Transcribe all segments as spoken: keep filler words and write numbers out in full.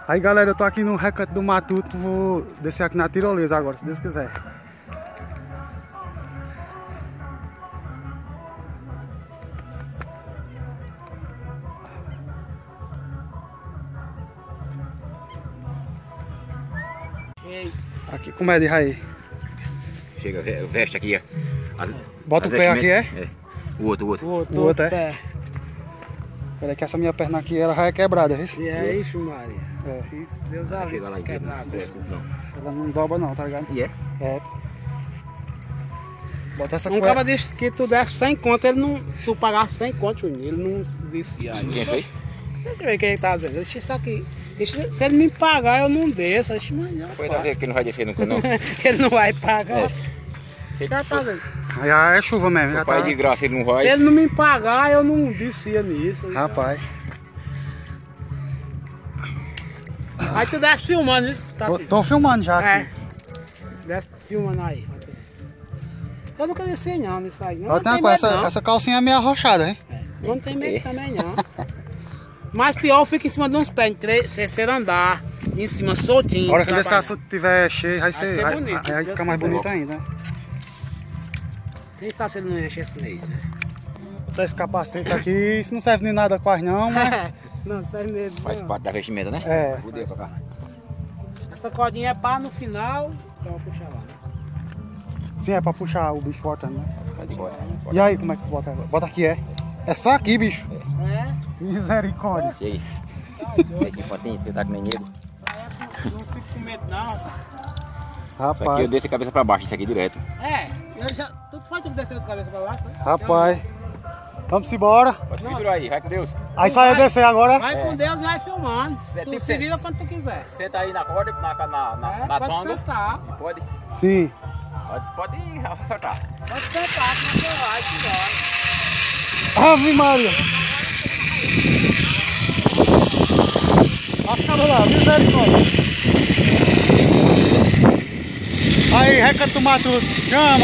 Aí galera, eu tô aqui no Recanto do Matuto, vou descer aqui na tirolesa agora, se Deus quiser. Ei. Aqui, como é de aí? Chega, veste aqui, ó. As, Bota o pé aqui, é? é? O outro, o outro. O outro, O outro, é? pé. Olha que essa minha perna aqui, ela já é quebrada, viu? E é isso, Maria. É. Isso, Deus a Chega lá se em quebrar cima. agora. Não. Ela não dobra não, tá ligado? E é? É. Bota essa Um cueca. cara disse que tu desse cem conto, ele não. Tu pagasse cem conto, ele não disse aí. Quem fez? Deixa eu ver quem tá dizendo. Deixa isso aqui. Deixa, se ele me pagar, eu não desço. Deixa amanhã. Foi não ver que não vai descer nunca, não. Ele não vai pagar. É. Já tá vendo? Já é chuva mesmo, já Pai tá. de graça ele não vai. Se ele não me pagar, eu não descia nisso. Rapaz. Aí tu desce filmando isso. Tá Tô, assim. tô filmando já É. aqui. Desce filmando aí. Eu nunca desci não nisso aí. Não, Olha, não tem uma tem coisa, medo, essa, não. essa calcinha é meio arrochada, hein? Não tem medo também não. Mas pior fica em cima de uns pés, em terceiro andar, em cima soltinho. A hora que esse trabalhando. assunto estiver cheio, vai Vai ser. ser Vai, bonito, aí se vai Deus ficar mais quiser. bonito ainda, né? Quem sabe se ele não enche esse mês, né? Botar esse capacete aqui, isso não serve nem nada quase não, mas. Não, isso é medo. Faz não. parte da vestimenta, né? É. Fudeu pra cá. Essa cordinha é pá no final, então eu vou puxar lá, né? Sim, é pra puxar o bicho voltando, né? Tá de boa. E aí, como é que bota? Bota aqui, é? É só aqui, bicho. É? Misericórdia. E aí? Tá doido. Esse infantinho, você tá com menino. Não fico com medo não. Isso aqui Rapaz, eu desço a cabeça pra baixo, isso aqui direto. É, eu já. Tu faz tu descer de cabeça pra baixo, né? rapaz. Vamos embora. Pode pendurar aí, vai com Deus. Aí só eu descer agora. Vai É. com Deus e vai filmando. Cê Tu tem se que- vira quando tu quiser. Senta aí na corda, na, na, na, É, na pode tonga. sentar. E pode, Sim. pode, pode acertar. Pode sentar, que você vai, que vai. Ave Maria. As cabras lá, misericórdia. Aí, Recanto do Matuto, chama.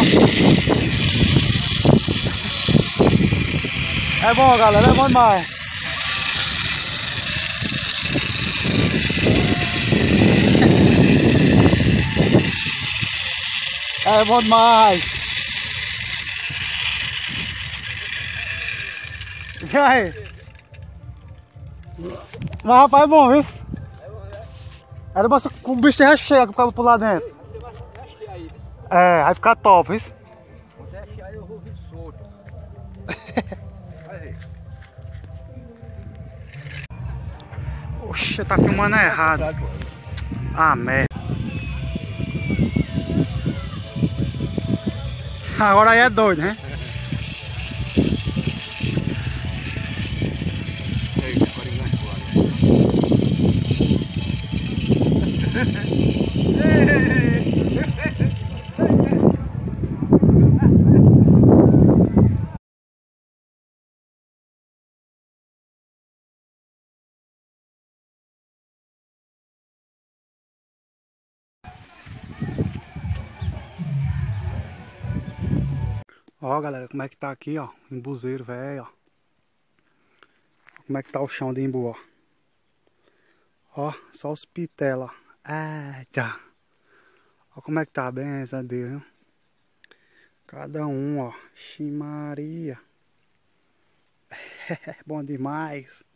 É bom, galera, é bom demais. É bom demais. E aí? Mas rapaz, é bom, viu? Era bom se o bicho já chega por por lá dentro. Você vai deixar aí, É, vai ficar top, viu? vou deixar aí, eu vou vir solto. Vai ver. Oxe, tá filmando errado. Ah, merda. Agora aí é doido, né? Ó, galera, como é que tá aqui, ó, embuzeiro, velho, ó. Como é que tá o chão de Embu, ó. Ó, só os pitela, ó. Eita. Ó como é que tá, benção a Deus, viu? Cada um, ó. Ximaria. Bom demais.